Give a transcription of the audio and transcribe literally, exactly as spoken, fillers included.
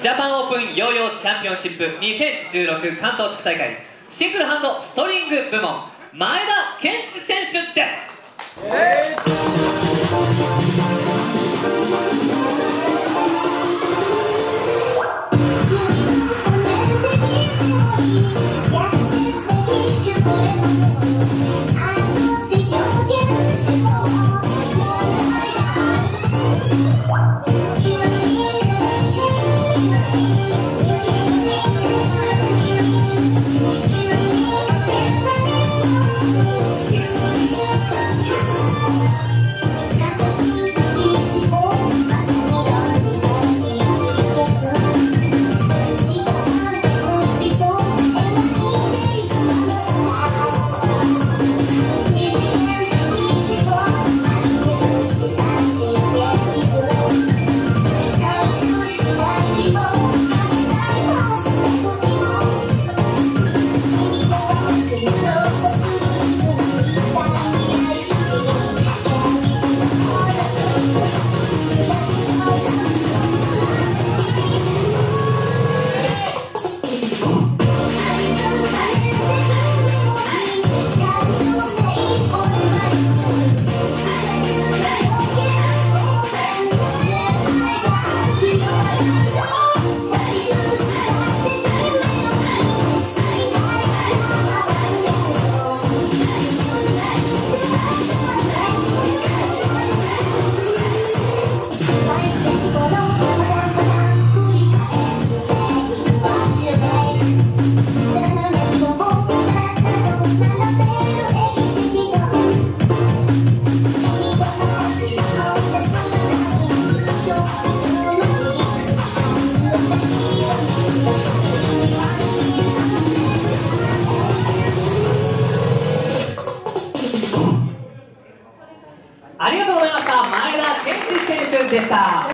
ジャパンオープンヨーヨーチャンピオンシップにせんじゅうろく関東地区大会シングルハンドストリング部門前田健志選手です。えありがとうございました。前田健志選手でした。